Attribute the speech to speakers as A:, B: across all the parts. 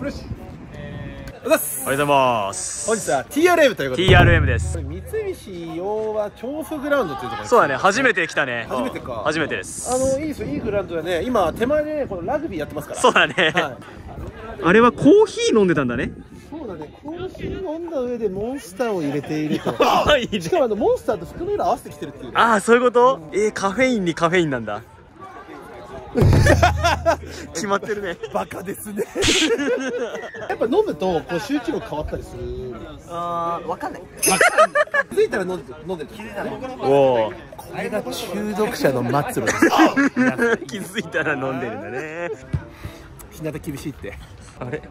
A: プレッシュ。
B: おはようございます。
A: 本日は TRM ということで。
B: TRM です。
A: 三菱洋和調布グラウンドというところ。
B: そうだね、初めて来たね。
A: 初めてか。
B: 初めてです。
A: いいですよ、いいグラウンドでね、今手前でね、このラグビーやってますから。
B: そうだね。
A: はい、
B: あれはコーヒー飲んでたんだね。
A: そうだね、コーヒー飲んだ上でモンスターを入れていると。
B: いいね。
A: しかもモンスターと服の色合わせてきてるっていう、ね。
B: ああ、そういうこと？カフェインにカフェインなんだ。決まってるね。
A: バカですね。やっぱ飲むとこう集中力変わったりする。
C: ああ、わかんない。
A: 気づいたら飲んでる。
B: おお。
A: これが中毒者の末路です。
B: 気づいたら飲んでるんだね。
A: 日向厳しいって。
B: あれ？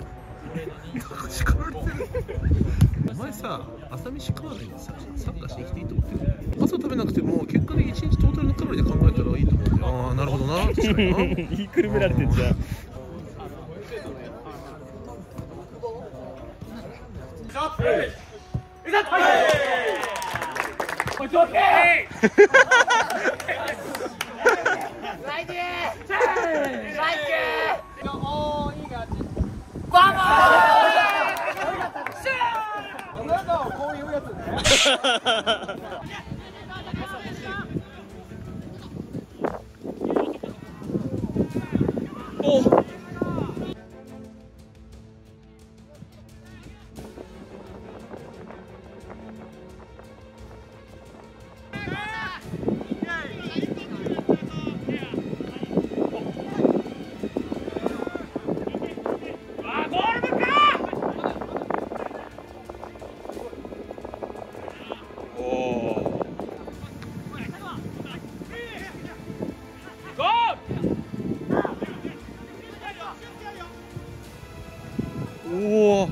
A: お前さ、朝飯食わないでさ、サッカーして生きていいと思ってる。朝食べなくても結果的に1日トータルのカロリーで考えたらいいと思うんだよ。ああ、なるほどな。確かにな。
B: 言いくるめられてんじゃん。
A: こういうやつね。
B: お。おお。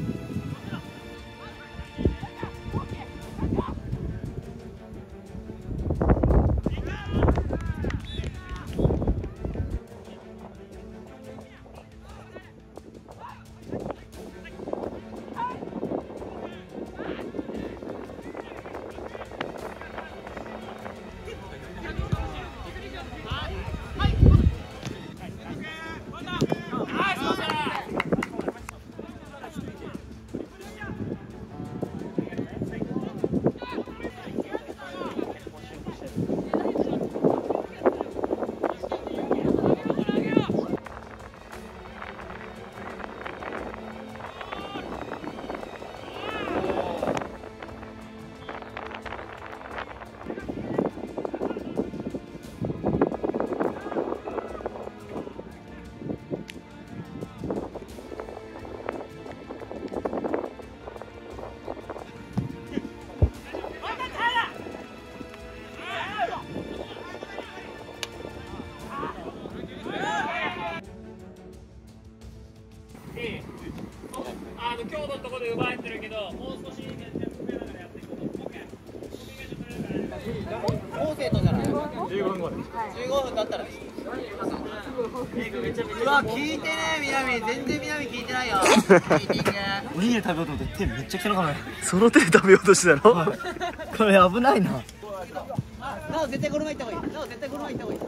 B: 強度のところで奪えてるけど、もう少し
C: 高生とじゃない。
B: 15分後です。
C: 15分だったら。うわ、聞いてね、南、全然南聞いてないよ。おにぎり食べようと思って手めっちゃ汚かない。
B: その手で食べようとしてたの？
C: これ危ないな。なお絶対この前行った方がいい。なお絶対この前行った方が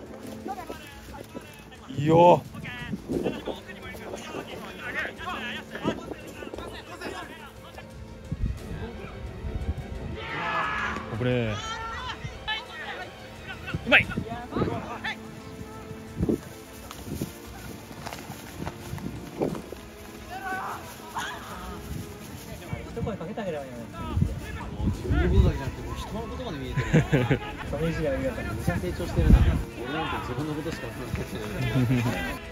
C: いい。
B: いいよ。これうまい。
C: 一声かけてあげればいいのに。自分のことじゃなくてもう人のことまで見えてる。それ以上やりがたい。めちゃ成長してるな。俺なんて自分のことしか考えてない。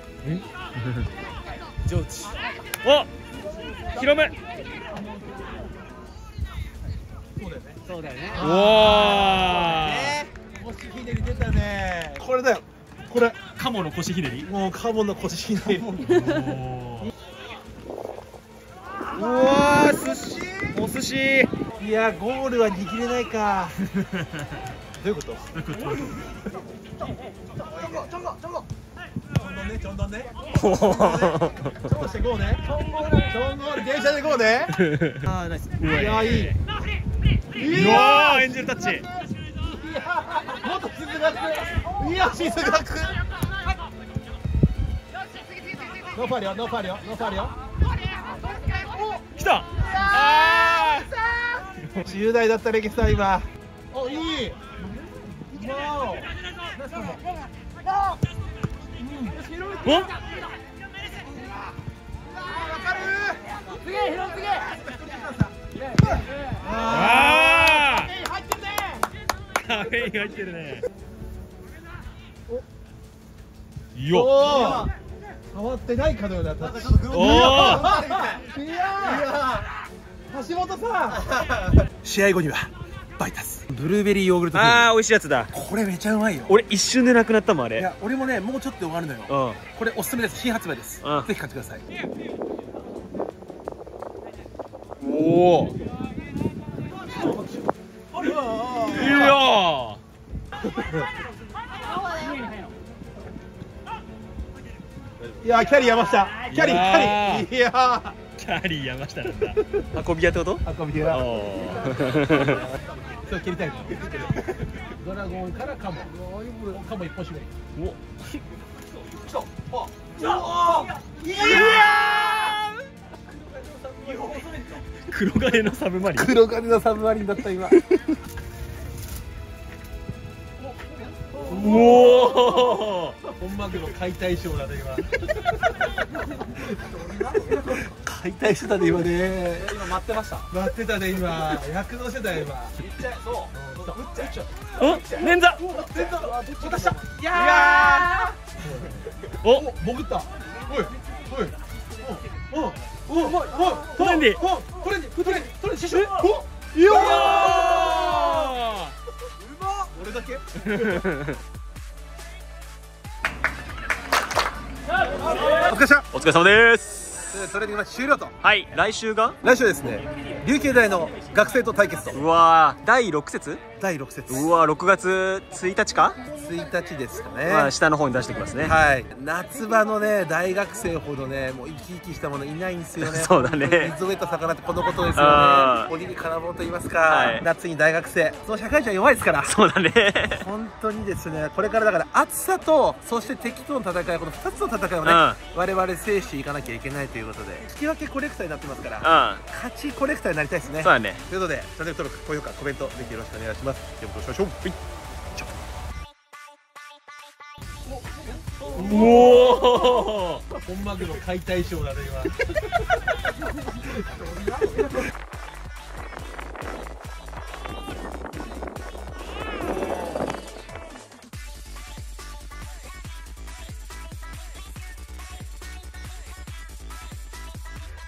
B: 上智。お、広め。
C: そうだよね。
B: うわ
A: 腰ひねり出たね。これだよ。これ。
B: カモの腰ひねり。
A: もうカモの腰ひねり。う
B: わー、寿司。お寿司。
A: いや、ゴールは握れないか。どういうこと？どういうこと？ちょんどんね。ちょんどしてゴーね。ちょんゴール電車でゴーね。
C: ああ、ナイス。
A: いや、いい。
B: うわー、エンジェルタッチ。
A: もっと鈴がく。いや、鈴がく。 ノーファールよノーファールよノーファールよ。
D: 来た。あ
A: 10代だったレキさん今。おいい。わお。
D: お。ああ。カフェイン入ってるね。よっ。
A: 触ってないかのようなタッチ。
D: おお。
A: いや橋本さん。試合後にはバイタスブルーベリーヨーグルト。
D: ああ、美味しいやつだ。
A: これめちゃうまいよ。
D: 俺一瞬でなくなったもんあれ。
A: いや俺もねもうちょっと終わるのよ。
D: うん。
A: これおすすめです。新発売です。
D: うん
A: ぜひ買ってください。
D: おお。いやー。
A: いやキャリー山下。キャリーキャリー。いや
D: キャリー山下なんだ。運び屋ってこと？
A: 運び屋。
D: お
A: そう蹴りたいの。ドラゴンからカモ。カモ一本絞り。
D: お。黒金のサブマリン。
A: 黒金のサブマリンだった今。
D: おお。
A: 本マグロ解体ショーだね今。解体してたね今ね。
C: 今待ってました。
A: 待ってたね今。躍動してたよ今。
D: お、捻挫。
A: 渡した。いや
D: お、
A: 潜った。おいおい。おおおおお
D: トレンディ。
A: トレンディトレンディトレンディ師匠。お
D: いやー。
A: 俺だけ。お疲れ様。
D: お疲れ様です。
A: トレーニングマッチ終了と。
D: はい、来週が。
A: 来週はですね、琉球大の学生と対決と。
D: うわー、第6節。
A: 第6節。
D: うわー、6月1日か。
A: 1日ですかね。
D: まあ、下の方に出してきますね。
A: はい。夏場のね、大学生ほどね、もう生き生きしたものいないんですよね。
D: そうだね。
A: 水を得た魚ってこのことですよ
D: あ
A: ね。鬼に金棒と言いますか、
D: はい、
A: 夏に大学生。その社会人は弱いですから。
D: そうだね。
A: 本当にですね、これからだから暑さと、そして敵との戦い、この2つの戦いをね、我々制していかなきゃいけないということで、引き分けコレクターになってますから、勝ちコレクターになりたいですね。
D: そうだね。
A: ということで、チャンネル登録、高評価、コメント、ぜひよろしくお願いします。では、またお会いしましょう。はい。
D: おお。
A: 本マグロ解体ショーだね今。